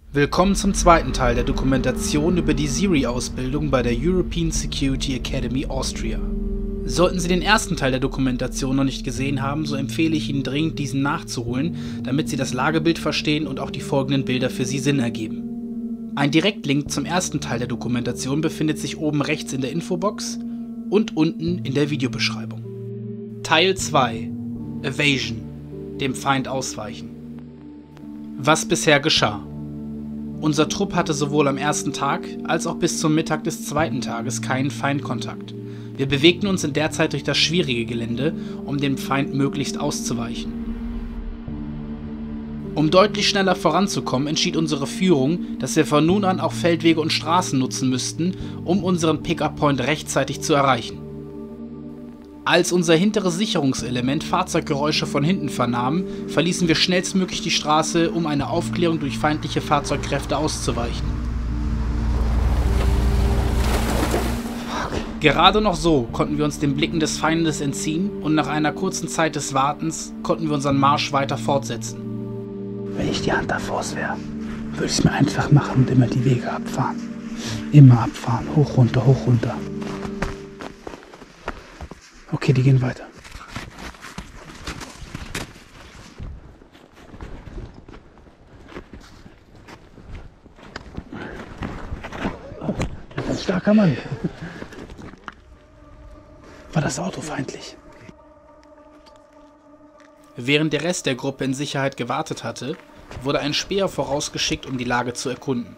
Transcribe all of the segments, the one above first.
Willkommen zum zweiten Teil der Dokumentation über die SIRI-Ausbildung bei der European Security Academy Austria. Sollten Sie den ersten Teil der Dokumentation noch nicht gesehen haben, so empfehle ich Ihnen dringend, diesen nachzuholen, damit Sie das Lagebild verstehen und auch die folgenden Bilder für Sie Sinn ergeben. Ein Direktlink zum ersten Teil der Dokumentation befindet sich oben rechts in der Infobox und unten in der Videobeschreibung. Teil 2: Evasion, dem Feind ausweichen. Was bisher geschah? Unser Trupp hatte sowohl am ersten Tag als auch bis zum Mittag des zweiten Tages keinen Feindkontakt. Wir bewegten uns in der Zeit durch das schwierige Gelände, um dem Feind möglichst auszuweichen. Um deutlich schneller voranzukommen, entschied unsere Führung, dass wir von nun an auch Feldwege und Straßen nutzen müssten, um unseren Pick-up-Point rechtzeitig zu erreichen. Als unser hinteres Sicherungselement Fahrzeuggeräusche von hinten vernahm, verließen wir schnellstmöglich die Straße, um eine Aufklärung durch feindliche Fahrzeugkräfte auszuweichen. Gerade noch so konnten wir uns den Blicken des Feindes entziehen und nach einer kurzen Zeit des Wartens konnten wir unseren Marsch weiter fortsetzen. Wenn ich die Hand davor wäre, würde ich es mir einfach machen und immer die Wege abfahren. Immer abfahren, hoch, runter, hoch, runter. Okay, die gehen weiter. Das ist ein starker Mann. War das Auto feindlich? Während der Rest der Gruppe in Sicherheit gewartet hatte, wurde ein Späher vorausgeschickt, um die Lage zu erkunden.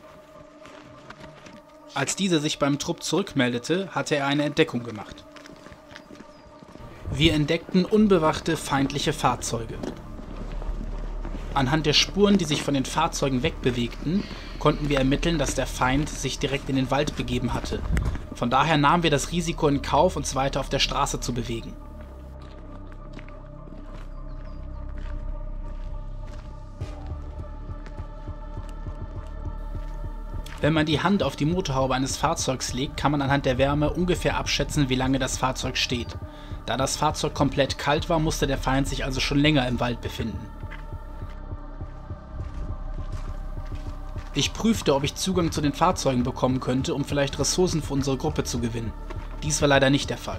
Als dieser sich beim Trupp zurückmeldete, hatte er eine Entdeckung gemacht. Wir entdeckten unbewachte feindliche Fahrzeuge. Anhand der Spuren, die sich von den Fahrzeugen wegbewegten, konnten wir ermitteln, dass der Feind sich direkt in den Wald begeben hatte. Von daher nahmen wir das Risiko in Kauf, uns weiter auf der Straße zu bewegen. Wenn man die Hand auf die Motorhaube eines Fahrzeugs legt, kann man anhand der Wärme ungefähr abschätzen, wie lange das Fahrzeug steht. Da das Fahrzeug komplett kalt war, musste der Feind sich also schon länger im Wald befinden. Ich prüfte, ob ich Zugang zu den Fahrzeugen bekommen könnte, um vielleicht Ressourcen für unsere Gruppe zu gewinnen. Dies war leider nicht der Fall.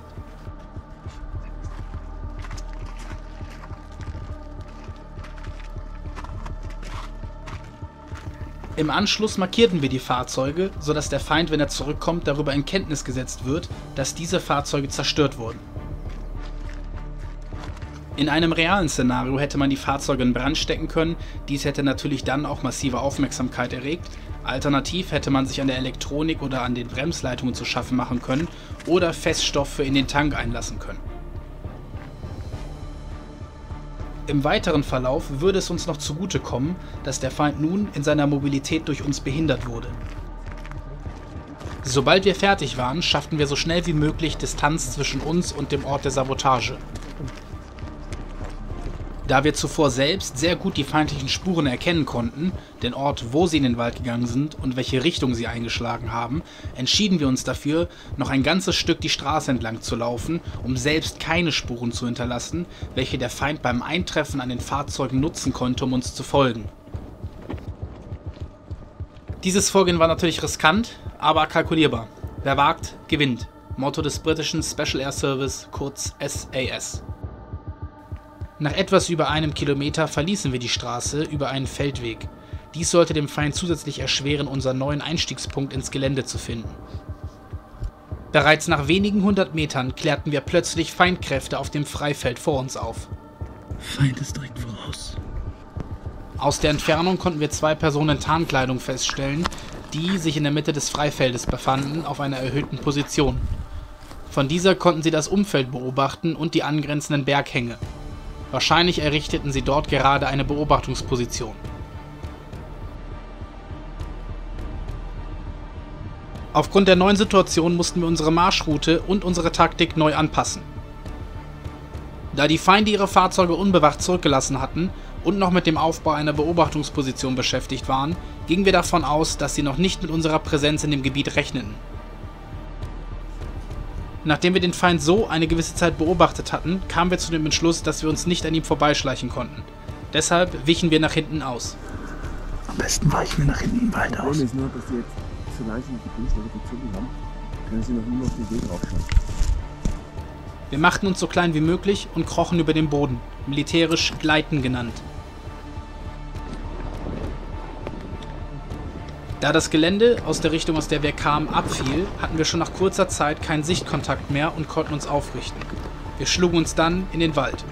Im Anschluss markierten wir die Fahrzeuge, sodass der Feind, wenn er zurückkommt, darüber in Kenntnis gesetzt wird, dass diese Fahrzeuge zerstört wurden. In einem realen Szenario hätte man die Fahrzeuge in Brand stecken können, dies hätte natürlich dann auch massive Aufmerksamkeit erregt. Alternativ hätte man sich an der Elektronik oder an den Bremsleitungen zu schaffen machen können oder Feststoffe in den Tank einlassen können. Im weiteren Verlauf würde es uns noch zugutekommen, dass der Feind nun in seiner Mobilität durch uns behindert wurde. Sobald wir fertig waren, schafften wir so schnell wie möglich Distanz zwischen uns und dem Ort der Sabotage. Da wir zuvor selbst sehr gut die feindlichen Spuren erkennen konnten, den Ort, wo sie in den Wald gegangen sind und welche Richtung sie eingeschlagen haben, entschieden wir uns dafür, noch ein ganzes Stück die Straße entlang zu laufen, um selbst keine Spuren zu hinterlassen, welche der Feind beim Eintreffen an den Fahrzeugen nutzen konnte, um uns zu folgen. Dieses Vorgehen war natürlich riskant, aber kalkulierbar. Wer wagt, gewinnt. Motto des britischen Special Air Service, kurz SAS. Nach etwas über einem Kilometer verließen wir die Straße über einen Feldweg. Dies sollte dem Feind zusätzlich erschweren, unseren neuen Einstiegspunkt ins Gelände zu finden. Bereits nach wenigen 100 Metern klärten wir plötzlich Feindkräfte auf dem Freifeld vor uns auf. Feind ist direkt voraus. Aus der Entfernung konnten wir zwei Personen in Tarnkleidung feststellen, die sich in der Mitte des Freifeldes befanden, auf einer erhöhten Position. Von dieser konnten sie das Umfeld beobachten und die angrenzenden Berghänge. Wahrscheinlich errichteten sie dort gerade eine Beobachtungsposition. Aufgrund der neuen Situation mussten wir unsere Marschroute und unsere Taktik neu anpassen. Da die Feinde ihre Fahrzeuge unbewacht zurückgelassen hatten und noch mit dem Aufbau einer Beobachtungsposition beschäftigt waren, gingen wir davon aus, dass sie noch nicht mit unserer Präsenz in dem Gebiet rechneten. Nachdem wir den Feind so eine gewisse Zeit beobachtet hatten, kamen wir zu dem Entschluss, dass wir uns nicht an ihm vorbeischleichen konnten. Deshalb wichen wir nach hinten aus. Am besten weichen wir nach hinten im Wald aus. Das Problem ist nur, dass die jetzt so leicht die Bildschirme gezogen haben, können sie noch nur auf den Weg raufschauen. Wir machten uns so klein wie möglich und krochen über den Boden, militärisch Gleiten genannt. Da das Gelände aus der Richtung, aus der wir kamen, abfiel, hatten wir schon nach kurzer Zeit keinen Sichtkontakt mehr und konnten uns aufrichten. Wir schlugen uns dann in den Wald.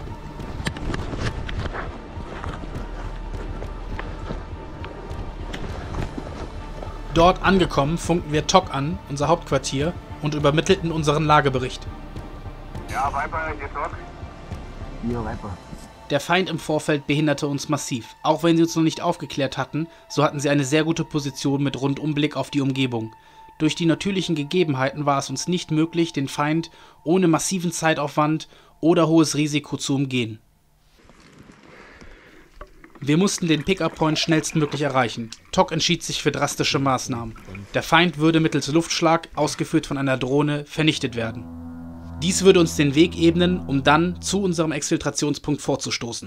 Dort angekommen, funkten wir TOC an, unser Hauptquartier, und übermittelten unseren Lagebericht. Ja, Viper, hier TOC. Ja, Viper. Der Feind im Vorfeld behinderte uns massiv. Auch wenn sie uns noch nicht aufgeklärt hatten, so hatten sie eine sehr gute Position mit Rundumblick auf die Umgebung. Durch die natürlichen Gegebenheiten war es uns nicht möglich, den Feind ohne massiven Zeitaufwand oder hohes Risiko zu umgehen. Wir mussten den Pick-up-Point schnellstmöglich erreichen. TOC entschied sich für drastische Maßnahmen. Der Feind würde mittels Luftschlag, ausgeführt von einer Drohne, vernichtet werden. Dies würde uns den Weg ebnen, um dann zu unserem Exfiltrationspunkt vorzustoßen.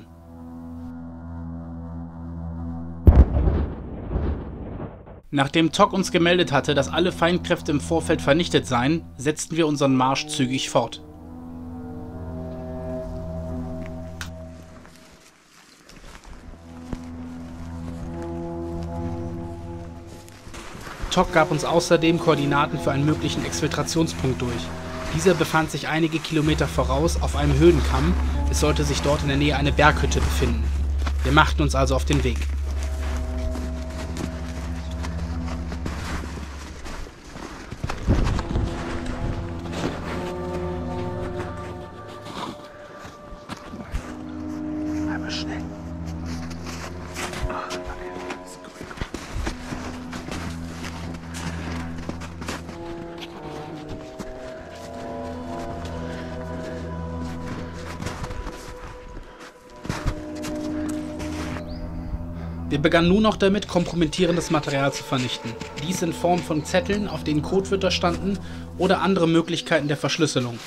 Nachdem TOC uns gemeldet hatte, dass alle Feindkräfte im Vorfeld vernichtet seien, setzten wir unseren Marsch zügig fort. TOC gab uns außerdem Koordinaten für einen möglichen Exfiltrationspunkt durch. Dieser befand sich einige Kilometer voraus auf einem Höhenkamm, es sollte sich dort in der Nähe eine Berghütte befinden. Wir machten uns also auf den Weg. Einmal schnell. Wir begannen nun noch damit, kompromittierendes Material zu vernichten. Dies in Form von Zetteln, auf denen Codewörter standen, oder andere Möglichkeiten der Verschlüsselung.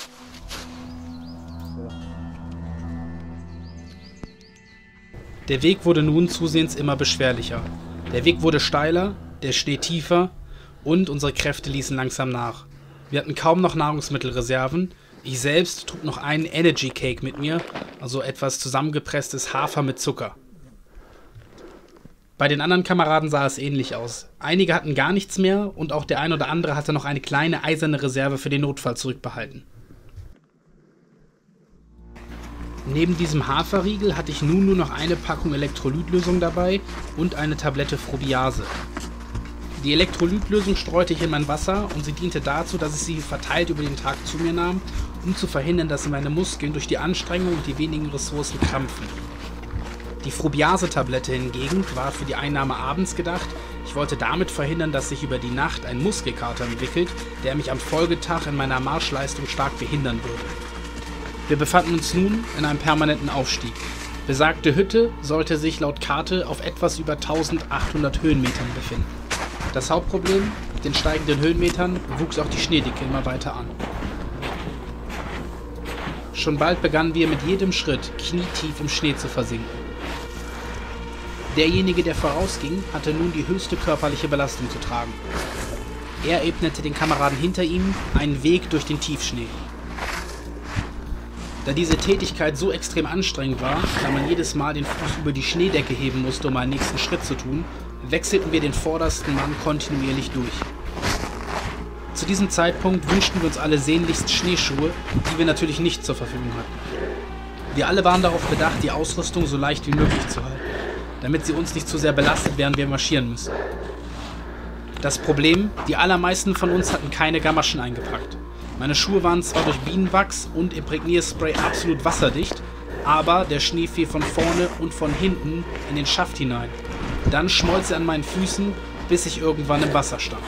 Der Weg wurde nun zusehends immer beschwerlicher. Der Weg wurde steiler, der Schnee tiefer und unsere Kräfte ließen langsam nach. Wir hatten kaum noch Nahrungsmittelreserven. Ich selbst trug noch einen Energy Cake mit mir, also etwas zusammengepresstes Hafer mit Zucker. Bei den anderen Kameraden sah es ähnlich aus. Einige hatten gar nichts mehr und auch der ein oder andere hatte noch eine kleine eiserne Reserve für den Notfall zurückbehalten. Neben diesem Haferriegel hatte ich nun nur noch eine Packung Elektrolytlösung dabei und eine Tablette Frobiase. Die Elektrolytlösung streute ich in mein Wasser und sie diente dazu, dass ich sie verteilt über den Tag zu mir nahm, um zu verhindern, dass meine Muskeln durch die Anstrengung und die wenigen Ressourcen krampfen. Die Frobiase-Tablette hingegen war für die Einnahme abends gedacht. Ich wollte damit verhindern, dass sich über die Nacht ein Muskelkater entwickelt, der mich am Folgetag in meiner Marschleistung stark behindern würde. Wir befanden uns nun in einem permanenten Aufstieg. Besagte Hütte sollte sich laut Karte auf etwas über 1800 Höhenmetern befinden. Das Hauptproblem: mit den steigenden Höhenmetern wuchs auch die Schneedicke immer weiter an. Schon bald begannen wir mit jedem Schritt knietief im Schnee zu versinken. Derjenige, der vorausging, hatte nun die höchste körperliche Belastung zu tragen. Er ebnete den Kameraden hinter ihm einen Weg durch den Tiefschnee. Da diese Tätigkeit so extrem anstrengend war, da man jedes Mal den Fuß über die Schneedecke heben musste, um einen nächsten Schritt zu tun, wechselten wir den vordersten Mann kontinuierlich durch. Zu diesem Zeitpunkt wünschten wir uns alle sehnlichst Schneeschuhe, die wir natürlich nicht zur Verfügung hatten. Wir alle waren darauf bedacht, die Ausrüstung so leicht wie möglich zu halten, damit sie uns nicht zu sehr belastet, während wir marschieren müssen. Das Problem: die allermeisten von uns hatten keine Gamaschen eingepackt. Meine Schuhe waren zwar durch Bienenwachs und Imprägnierspray absolut wasserdicht, aber der Schnee fiel von vorne und von hinten in den Schaft hinein. Dann schmolz er an meinen Füßen, bis ich irgendwann im Wasser stand.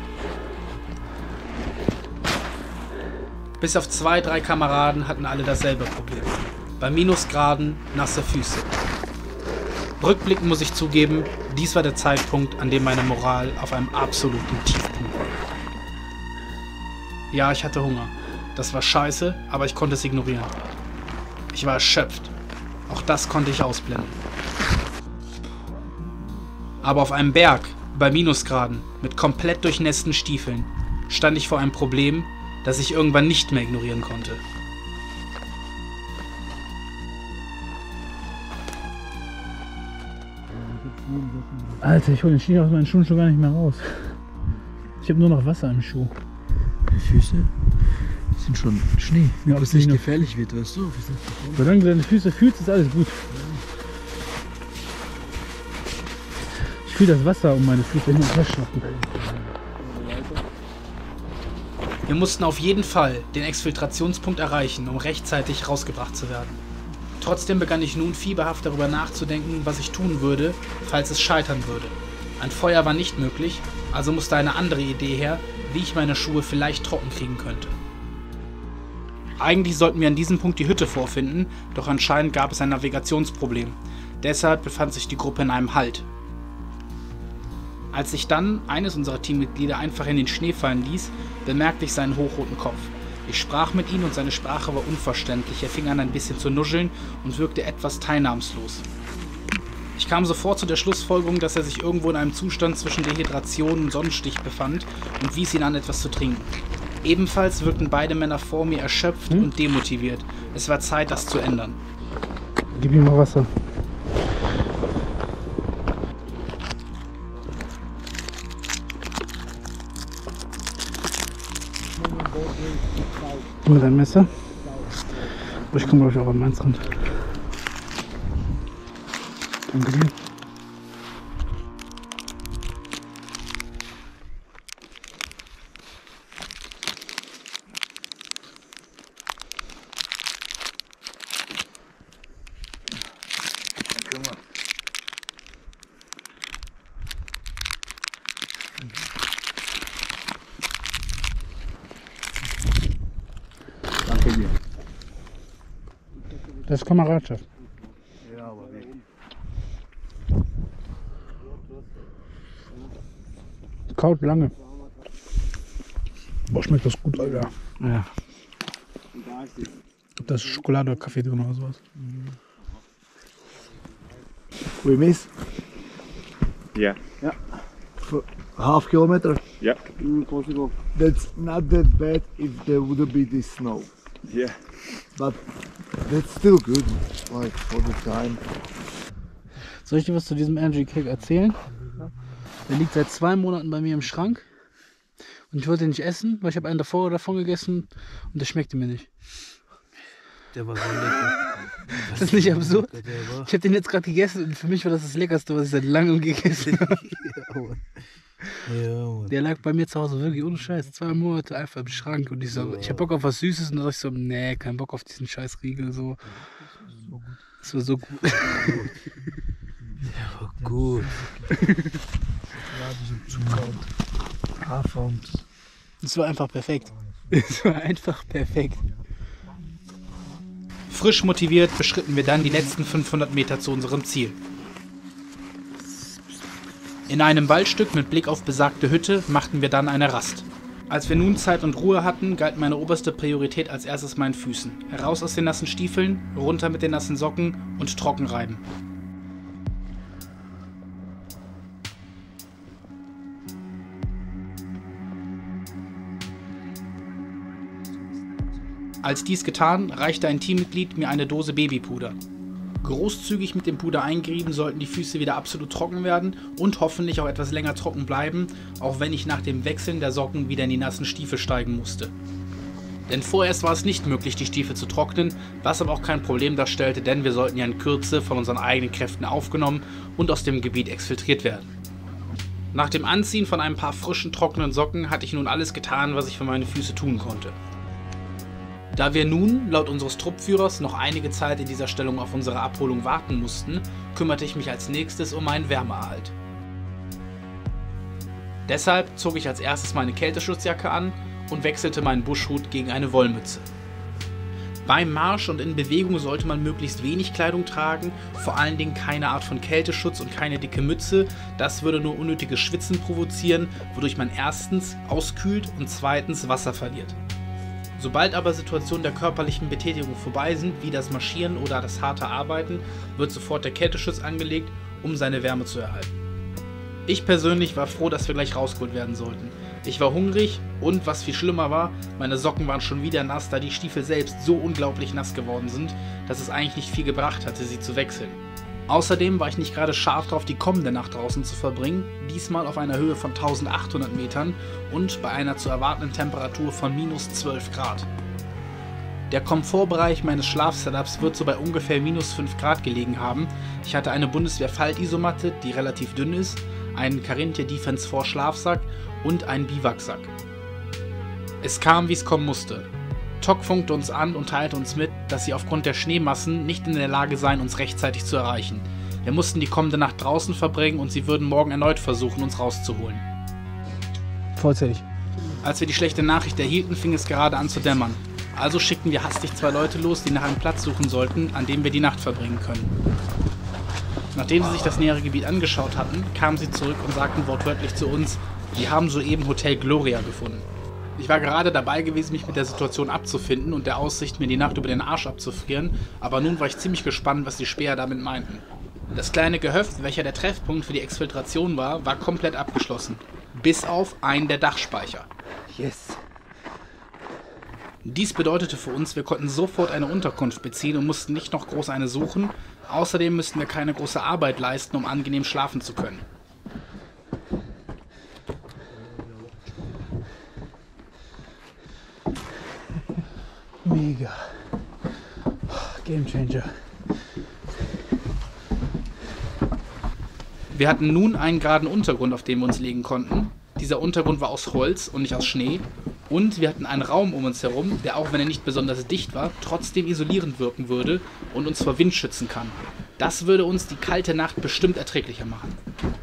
Bis auf 2, 3 Kameraden hatten alle dasselbe Problem. Bei Minusgraden nasse Füße. Rückblickend muss ich zugeben, dies war der Zeitpunkt, an dem meine Moral auf einem absoluten Tiefpunkt war. Ja, ich hatte Hunger. Das war scheiße, aber ich konnte es ignorieren. Ich war erschöpft. Auch das konnte ich ausblenden. Aber auf einem Berg, bei Minusgraden, mit komplett durchnässten Stiefeln, stand ich vor einem Problem, das ich irgendwann nicht mehr ignorieren konnte. Alter, ich hole den Schnee aus meinen Schuhen schon gar nicht mehr raus. Ich habe nur noch Wasser im Schuh. Die Füße sind schon Schnee. Ja, ob es nicht gefährlich wird, weißt du? Solange du deine Füße fühlst, ist alles gut. Ich fühle das Wasser um meine Füße hin und her schlafen. Wir mussten auf jeden Fall den Exfiltrationspunkt erreichen, um rechtzeitig rausgebracht zu werden. Trotzdem begann ich nun fieberhaft darüber nachzudenken, was ich tun würde, falls es scheitern würde. Ein Feuer war nicht möglich, also musste eine andere Idee her, wie ich meine Schuhe vielleicht trocken kriegen könnte. Eigentlich sollten wir an diesem Punkt die Hütte vorfinden, doch anscheinend gab es ein Navigationsproblem. Deshalb befand sich die Gruppe in einem Halt. Als sich dann eines unserer Teammitglieder einfach in den Schnee fallen ließ, bemerkte ich seinen hochroten Kopf. Ich sprach mit ihm und seine Sprache war unverständlich. Er fing an, ein bisschen zu nuscheln und wirkte etwas teilnahmslos. Ich kam sofort zu der Schlussfolgerung, dass er sich irgendwo in einem Zustand zwischen Dehydration und Sonnenstich befand und wies ihn an, etwas zu trinken. Ebenfalls wirkten beide Männer vor mir erschöpft und demotiviert. Es war Zeit, das zu ändern. Gib ihm mal Wasser. Mit deinem Messer? Ich komme glaube ich auch an meins ran. Danke dir. Danke dir. Das ist Kameradschaft. Ja, aber wie? Kaut lange. Boah, schmeckt das gut, Alter. Ja. Da ist Schokolade oder Kaffee drin oder sowas. We miss? Yeah. Yeah. For half kilometer? Yeah. Possible. That's not that bad if there wouldn't be this snow. Yeah. But that's still good, like for the time. Soll ich dir was zu diesem Energy Cake erzählen? Der liegt seit 2 Monaten bei mir im Schrank. Und ich wollte ihn nicht essen, weil ich habe einen davon gegessen und der schmeckte mir nicht. Der war so lecker. Das ist nicht absurd? Der war... Ich habe den jetzt gerade gegessen und für mich war das das Leckerste, was ich seit langem gegessen habe. Ja, Mann. Der lag bei mir zu Hause wirklich ohne Scheiß. 2 Monate einfach im Schrank und ich so, ich habe Bock auf was Süßes und dann sag ich so, nee, kein Bock auf diesen scheiß Riegel. So. Das war so gut. Der war gut. Hafer und Das war einfach perfekt. Es war einfach perfekt. Frisch motiviert beschritten wir dann die letzten 500 Meter zu unserem Ziel. In einem Waldstück mit Blick auf besagte Hütte machten wir dann eine Rast. Als wir nun Zeit und Ruhe hatten, galt meine oberste Priorität als erstes meinen Füßen. Heraus aus den nassen Stiefeln, runter mit den nassen Socken und trocken reiben. Als dies getan, reichte ein Teammitglied mir eine Dose Babypuder. Großzügig mit dem Puder eingerieben sollten die Füße wieder absolut trocken werden und hoffentlich auch etwas länger trocken bleiben, auch wenn ich nach dem Wechseln der Socken wieder in die nassen Stiefel steigen musste. Denn vorerst war es nicht möglich, die Stiefel zu trocknen, was aber auch kein Problem darstellte, denn wir sollten ja in Kürze von unseren eigenen Kräften aufgenommen und aus dem Gebiet exfiltriert werden. Nach dem Anziehen von ein paar frischen, trockenen Socken hatte ich nun alles getan, was ich für meine Füße tun konnte. Da wir nun, laut unseres Truppführers, noch einige Zeit in dieser Stellung auf unsere Abholung warten mussten, kümmerte ich mich als nächstes um meinen Wärmeerhalt. Deshalb zog ich als erstes meine Kälteschutzjacke an und wechselte meinen Buschhut gegen eine Wollmütze. Beim Marsch und in Bewegung sollte man möglichst wenig Kleidung tragen, vor allen Dingen keine Art von Kälteschutz und keine dicke Mütze, das würde nur unnötiges Schwitzen provozieren, wodurch man erstens auskühlt und zweitens Wasser verliert. Sobald aber Situationen der körperlichen Betätigung vorbei sind, wie das Marschieren oder das harte Arbeiten, wird sofort der Kälteschutz angelegt, um seine Wärme zu erhalten. Ich persönlich war froh, dass wir gleich rausgeholt werden sollten. Ich war hungrig und, was viel schlimmer war, meine Socken waren schon wieder nass, da die Stiefel selbst so unglaublich nass geworden sind, dass es eigentlich nicht viel gebracht hatte, sie zu wechseln. Außerdem war ich nicht gerade scharf drauf, die kommende Nacht draußen zu verbringen, diesmal auf einer Höhe von 1800 Metern und bei einer zu erwartenden Temperatur von minus 12 Grad. Der Komfortbereich meines Schlafsetups wird so bei ungefähr minus 5 Grad gelegen haben. Ich hatte eine Bundeswehr-Faltisomatte, die relativ dünn ist, einen Carinthia Defense 4 Schlafsack und einen Biwaksack. Es kam, wie es kommen musste. TOC funkte uns an und teilte uns mit, dass sie aufgrund der Schneemassen nicht in der Lage seien, uns rechtzeitig zu erreichen. Wir mussten die kommende Nacht draußen verbringen und sie würden morgen erneut versuchen, uns rauszuholen. Vollzählig. Als wir die schlechte Nachricht erhielten, fing es gerade an zu dämmern. Also schickten wir hastig 2 Leute los, die nach einem Platz suchen sollten, an dem wir die Nacht verbringen können. Nachdem sie sich das nähere Gebiet angeschaut hatten, kamen sie zurück und sagten wortwörtlich zu uns, wir haben soeben Hotel Gloria gefunden. Ich war gerade dabei gewesen, mich mit der Situation abzufinden und der Aussicht, mir die Nacht über den Arsch abzufrieren, aber nun war ich ziemlich gespannt, was die Späher damit meinten. Das kleine Gehöft, welcher der Treffpunkt für die Exfiltration war, war komplett abgeschlossen. Bis auf einen der Dachspeicher. Yes. Dies bedeutete für uns, wir konnten sofort eine Unterkunft beziehen und mussten nicht noch groß eine suchen. Außerdem müssten wir keine große Arbeit leisten, um angenehm schlafen zu können. Mega. Game Changer. Wir hatten nun einen geraden Untergrund, auf dem wir uns legen konnten. Dieser Untergrund war aus Holz und nicht aus Schnee. Und wir hatten einen Raum um uns herum, der auch wenn er nicht besonders dicht war, trotzdem isolierend wirken würde und uns vor Wind schützen kann. Das würde uns die kalte Nacht bestimmt erträglicher machen.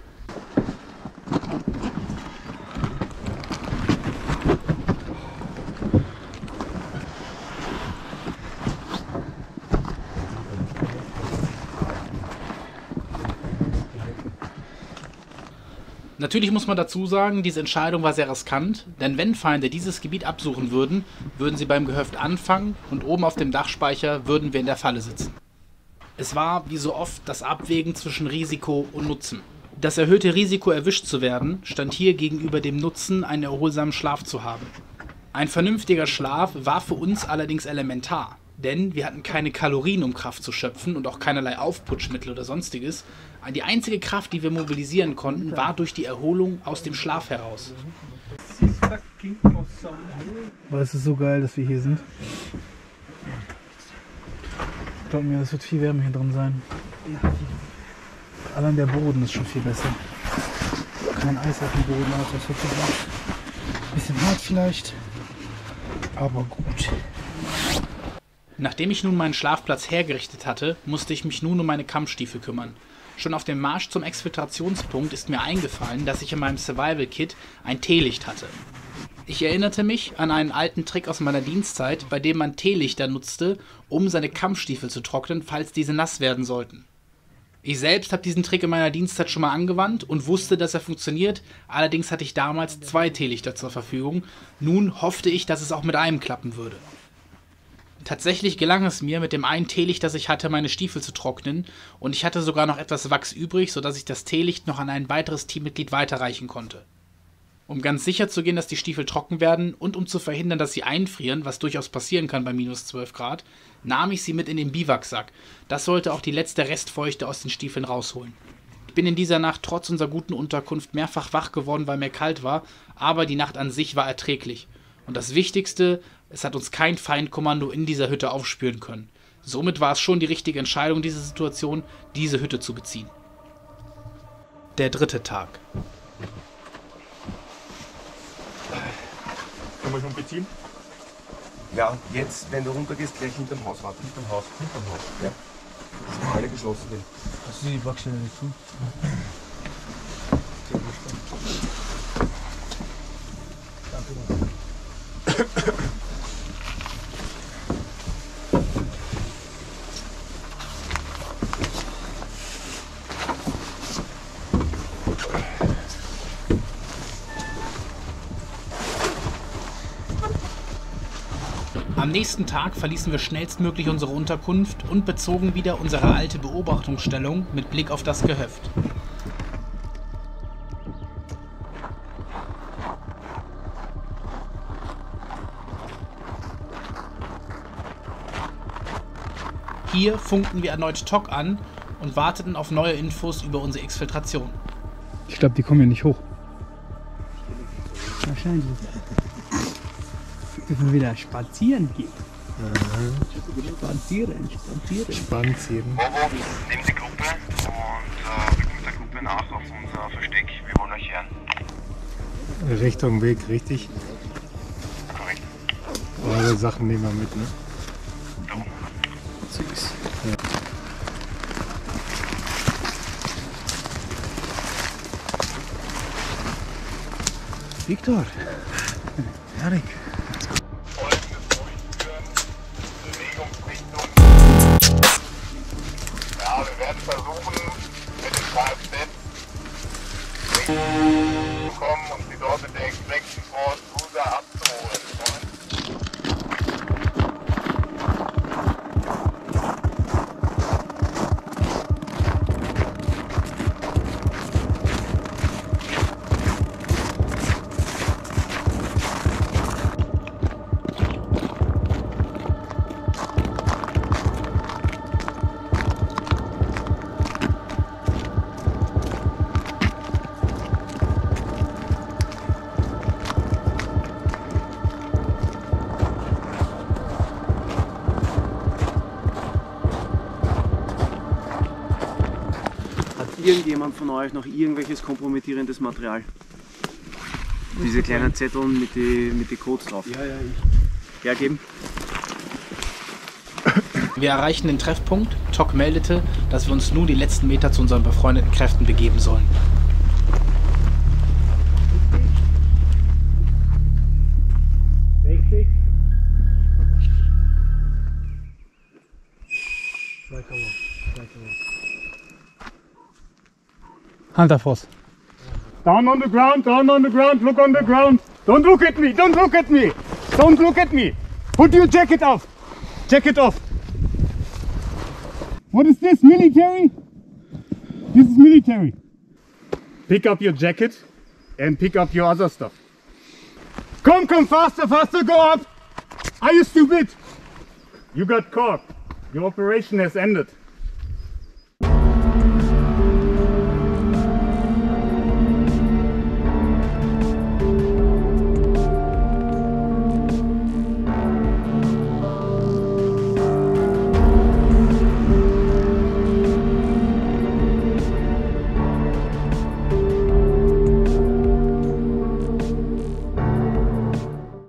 Natürlich muss man dazu sagen, diese Entscheidung war sehr riskant, denn wenn Feinde dieses Gebiet absuchen würden, würden sie beim Gehöft anfangen und oben auf dem Dachspeicher würden wir in der Falle sitzen. Es war, wie so oft, das Abwägen zwischen Risiko und Nutzen. Das erhöhte Risiko, erwischt zu werden, stand hier gegenüber dem Nutzen, einen erholsamen Schlaf zu haben. Ein vernünftiger Schlaf war für uns allerdings elementar, denn wir hatten keine Kalorien, um Kraft zu schöpfen und auch keinerlei Aufputschmittel oder sonstiges. Die einzige Kraft, die wir mobilisieren konnten, war durch die Erholung aus dem Schlaf heraus. Aber es ist so geil, dass wir hier sind. Glaub mir, es wird viel wärmer hier drin sein. Allein der Boden ist schon viel besser. Kein Eis auf dem Boden, also das wird ein bisschen hart vielleicht, aber gut. Nachdem ich nun meinen Schlafplatz hergerichtet hatte, musste ich mich nun um meine Kampfstiefel kümmern. Schon auf dem Marsch zum Exfiltrationspunkt ist mir eingefallen, dass ich in meinem Survival-Kit ein Teelicht hatte. Ich erinnerte mich an einen alten Trick aus meiner Dienstzeit, bei dem man Teelichter nutzte, um seine Kampfstiefel zu trocknen, falls diese nass werden sollten. Ich selbst habe diesen Trick in meiner Dienstzeit schon mal angewandt und wusste, dass er funktioniert, allerdings hatte ich damals 2 Teelichter zur Verfügung. Nun hoffte ich, dass es auch mit einem klappen würde. Tatsächlich gelang es mir, mit dem einen Teelicht, das ich hatte, meine Stiefel zu trocknen und ich hatte sogar noch etwas Wachs übrig, sodass ich das Teelicht noch an ein weiteres Teammitglied weiterreichen konnte. Um ganz sicher zu gehen, dass die Stiefel trocken werden und um zu verhindern, dass sie einfrieren, was durchaus passieren kann bei minus 12 Grad, nahm ich sie mit in den Biwaksack. Das sollte auch die letzte Restfeuchte aus den Stiefeln rausholen. Ich bin in dieser Nacht trotz unserer guten Unterkunft mehrfach wach geworden, weil mir kalt war, aber die Nacht an sich war erträglich. Und das Wichtigste, es hat uns kein Feindkommando in dieser Hütte aufspüren können. Somit war es schon die richtige Entscheidung, diese Situation, diese Hütte zu beziehen. Der 3. Tag. Kann man schon beziehen? Ja, jetzt, wenn du runtergehst, gleich hinterm Haus warten. Hinterm Haus? Hinterm Haus, ja. Das sind alle geschlossen. Hast du die Backstelle nicht zu? Am nächsten Tag verließen wir schnellstmöglich unsere Unterkunft und bezogen wieder unsere alte Beobachtungsstellung mit Blick auf das Gehöft. Hier funkten wir erneut TOC an und warteten auf neue Infos über unsere Exfiltration. Ich glaube, die kommen hier nicht hoch. Wahrscheinlich. Dürfen wir wieder spazieren gehen. Spazieren. Nehmt die Gruppe und rückt mit der Gruppe nach auf unser Versteck. Wir wollen euch hören. Richtung Weg, richtig? Korrekt. Eure Sachen nehmen wir mit, ne? Darum. Ja. Viktor. Erik. Folgendes durchführen. Bewegungsrichtung. Ja, wir werden versuchen, mit dem Kfz zu kommen und sie dort mit der Extraction Force Cruiser abzuholen. Irgendjemand von euch noch irgendwelches kompromittierendes Material? Diese kleinen Zettel mit die Codes drauf. Ja, ich. Hergeben. Wir erreichen den Treffpunkt. TOC meldete, dass wir uns nun die letzten Meter zu unseren befreundeten Kräften begeben sollen. Hand auf Fuß. Down on the ground, look on the ground. Don't look at me, don't look at me. Don't look at me. Put your jacket off. Jacket off. What is this, military? This is military. Pick up your jacket and pick up your other stuff. Come, faster, go up. Are you stupid? You got caught. Your operation has ended.